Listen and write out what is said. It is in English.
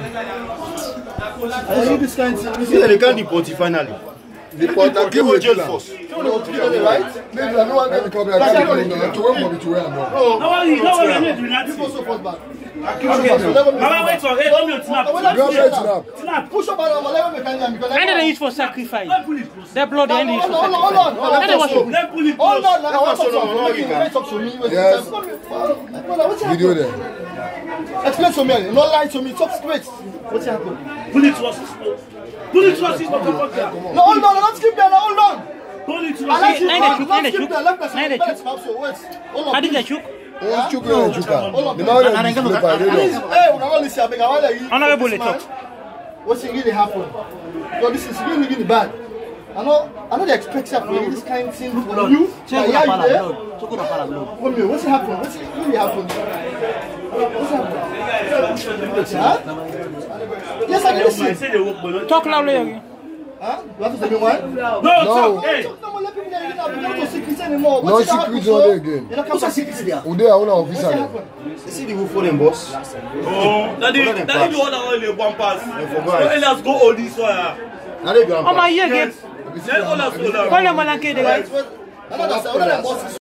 I see this kind of thing. See, they can't deport it finally. The port and They kill will with jail killer. first. Right? Maybe I know what I come here. I can't go now. To where to where I'm going. People so far back. Mama, wait for it. Let me snap. Go straight to Snap. Push up and let me can because And they use for sacrifice. Their blood they use for hold sacrifice. on. And they wash it. Let pull it Hold close. on, now I want to talk to me. Yes. Video there. Explain to me. No lie to me. Talk straight. What's happened? Pull it to us. Pull it to us. No, hold on. Let's keep there. Hold on. Pull it to I like us. you. Nine Let's the keep chook. there. Let us Nine the chook. Hold on. How did they chook? What's chuka and chuka? The man that is flip by radio. Hey, when I want to see, I want to hear. Honorable talk. What's really happened? So this is really bad. I know they expect something this kind of thing from you. Come here, what's happened? What's really happened? What's happened? Huh? Yes, I can see. Talk loudly again. Huh? You have to tell me why? No, No. hey. No secrets anymore. No secrets on there again. What's the secrets there? Ude I want officer. You see the who for them, boss? Oh, that is the one that only one pass. forgot. So let's go all this way. Now they go Oh my, yeah, get. Then all us go down. Call them on and kill the guys. I know that's